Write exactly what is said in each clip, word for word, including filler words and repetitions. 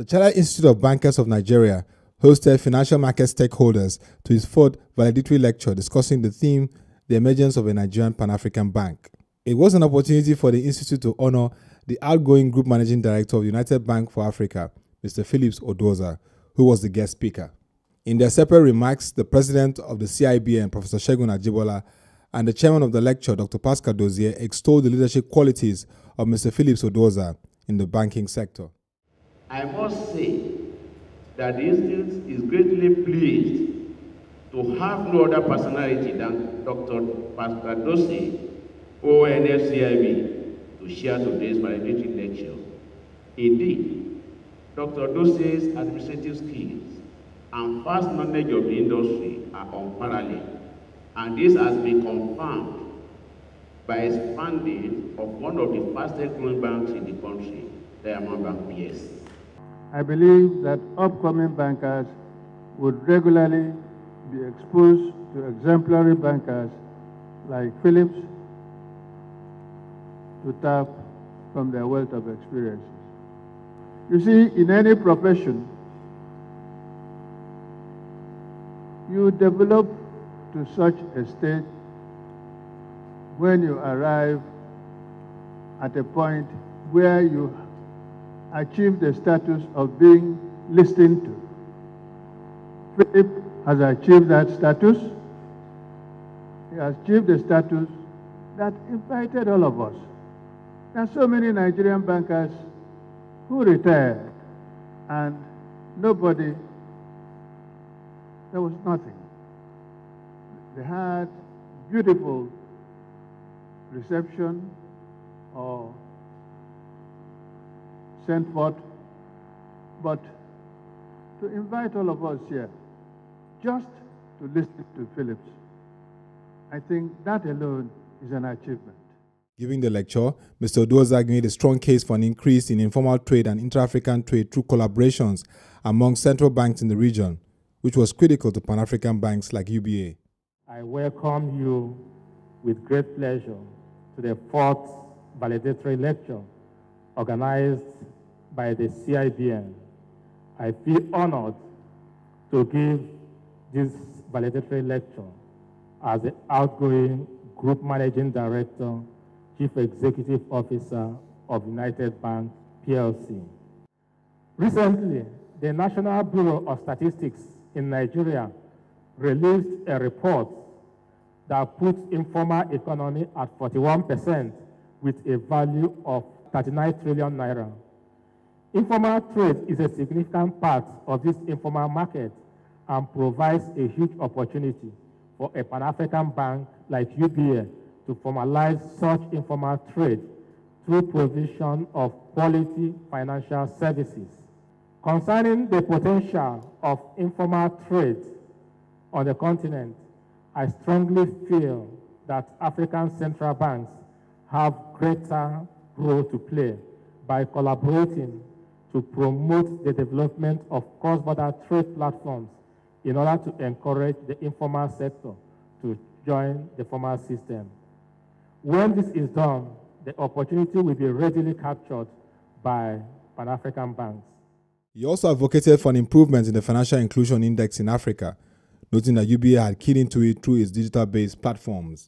The Chartered Institute of Bankers of Nigeria hosted financial market stakeholders to its fourth valedictory lecture discussing the theme, the emergence of a Nigerian Pan-African Bank. It was an opportunity for the Institute to honor the outgoing Group Managing Director of United Bank for Africa, Mr Phillip Oduoza, who was the guest speaker. In their separate remarks, the President of the C I B N, Professor Segun Ajibola, and the Chairman of the lecture, Doctor Pascal Dozier, extolled the leadership qualities of Mr Phillip Oduoza in the banking sector. I must say that the Institute is greatly pleased to have no other personality than Doctor Pascal Dozier, O N F C I B, to share today's valedictory lecture. Indeed, Doctor Dozier's administrative skills and vast knowledge of the industry are unparalleled, and this has been confirmed by his funding of one of the fastest growing banks in the country, Diamond Bank P S C. I believe that upcoming bankers would regularly be exposed to exemplary bankers like Phillips to tap from their wealth of experiences. You see, in any profession, you develop to such a state when you arrive at a point where you achieve the status of being listened to. Philip has achieved that status. He has achieved the status that invited all of us. There are so many Nigerian bankers who retired and nobody, there was nothing. They had beautiful reception or sent forth, but to invite all of us here just to listen to Phillips, I think that alone is an achievement. Giving the lecture, Mister Oduoza made a strong case for an increase in informal trade and intra-African trade through collaborations among central banks in the region, which was critical to Pan-African banks like U B A. I welcome you with great pleasure to the fourth valedictory lecture organized by the C I B N. I feel honored to give this valedictory lecture as the outgoing Group Managing Director, Chief Executive Officer of United Bank P L C. Recently, the National Bureau of Statistics in Nigeria released a report that puts informal economy at forty-one percent with a value of thirty-nine trillion naira. Informal trade is a significant part of this informal market and provides a huge opportunity for a Pan-African bank like U B A to formalize such informal trade through provision of quality financial services. Concerning the potential of informal trade on the continent, I strongly feel that African central banks have greater role to play by collaborating to promote the development of cross-border trade platforms in order to encourage the informal sector to join the formal system. When this is done, the opportunity will be readily captured by Pan-African banks. He also advocated for an improvement in the Financial Inclusion Index in Africa, noting that U B A had keyed into it through its digital-based platforms.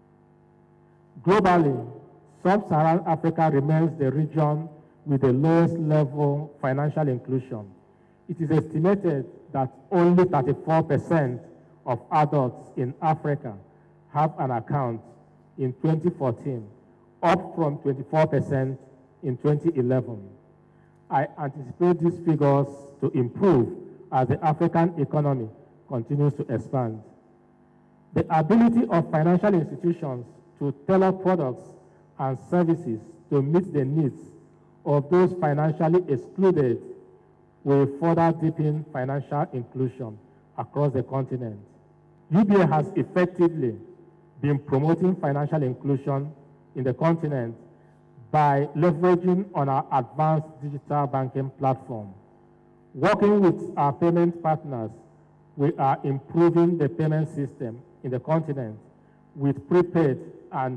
Globally, sub-Saharan Africa remains the region with the lowest level financial inclusion. It is estimated that only thirty-four percent of adults in Africa have an account in twenty fourteen, up from twenty-four percent in twenty eleven. I anticipate these figures to improve as the African economy continues to expand. The ability of financial institutions to tailor products and services to meet the needs of those financially excluded will further deepen financial inclusion across the continent. U B A has effectively been promoting financial inclusion in the continent by leveraging on our advanced digital banking platform. Working with our payment partners, we are improving the payment system in the continent with prepaid and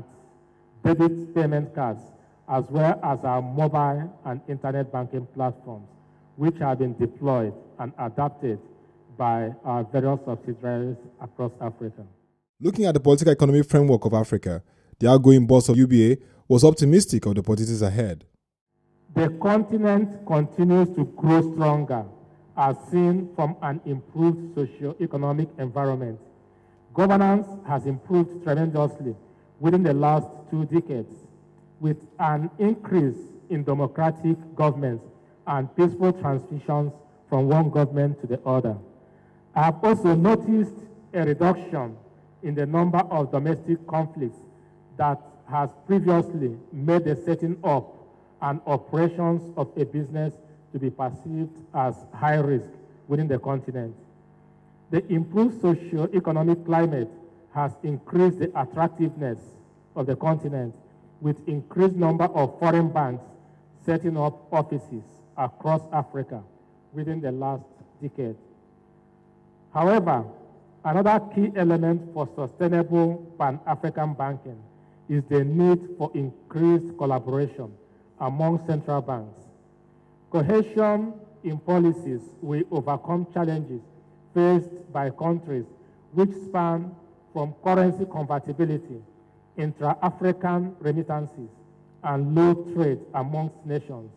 debit payment cards, as well as our mobile and internet banking platforms, which have been deployed and adapted by our various subsidiaries across Africa. Looking at the political economic framework of Africa, the outgoing boss of U B A was optimistic of the opportunities ahead. The continent continues to grow stronger, as seen from an improved socio-economic environment. Governance has improved tremendously within the last two decades, with an increase in democratic governments and peaceful transitions from one government to the other. I have also noticed a reduction in the number of domestic conflicts that has previously made the setting up and operations of a business to be perceived as high risk within the continent. The improved socio-economic climate has increased the attractiveness of the continent, with increased number of foreign banks setting up offices across Africa within the last decade. However, another key element for sustainable Pan-African banking is the need for increased collaboration among central banks. Cohesion in policies will overcome challenges faced by countries which span from currency convertibility, intra-African remittances, and low trade amongst nations.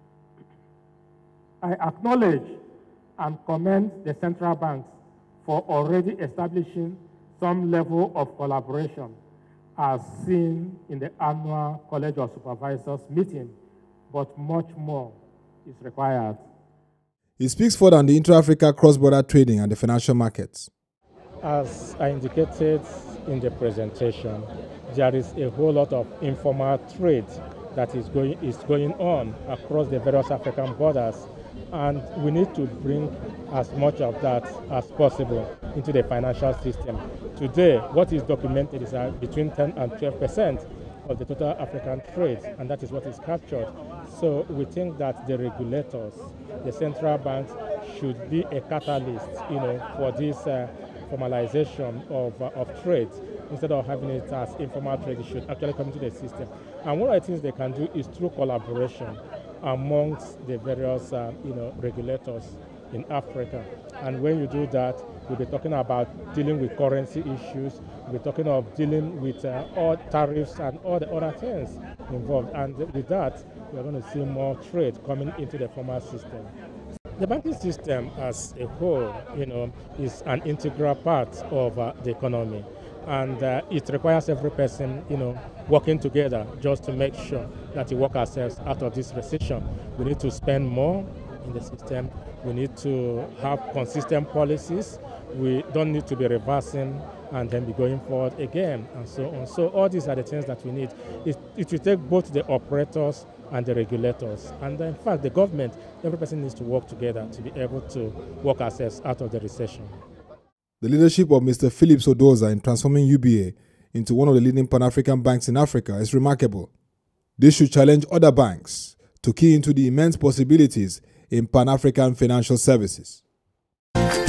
I acknowledge and commend the central banks for already establishing some level of collaboration, as seen in the annual College of Supervisors meeting, but much more is required. He speaks further on the intra-Africa cross-border trading and the financial markets. As I indicated in the presentation, there is a whole lot of informal trade that is going, is going on across the various African borders, and we need to bring as much of that as possible into the financial system. Today, what is documented is uh, between ten and twelve percent of the total African trade, and that is what is captured. So we think that the regulators, the central banks, should be a catalyst, you know, for this uh, formalization of, uh, of trade. Instead of having it as informal trade, it should actually come into the system. And one of the things they can do is through collaboration amongst the various, uh, you know, regulators in Africa. And when you do that, we'll be talking about dealing with currency issues. We'll be talking of dealing with uh, all tariffs and all the other things involved. And with that, we're going to see more trade coming into the formal system. The banking system as a whole, you know, is an integral part of uh, the economy. And uh, it requires every person, you know, working together just to make sure that we work ourselves out of this recession. We need to spend more in the system. We need to have consistent policies. We don't need to be reversing and then be going forward again, and so on. So all these are the things that we need. It, it will take both the operators and the regulators. And in fact, the government, every person needs to work together to be able to work ourselves out of the recession. The leadership of Mister Phillip Oduoza in transforming U B A into one of the leading Pan-African banks in Africa is remarkable. This should challenge other banks to key into the immense possibilities in Pan-African financial services.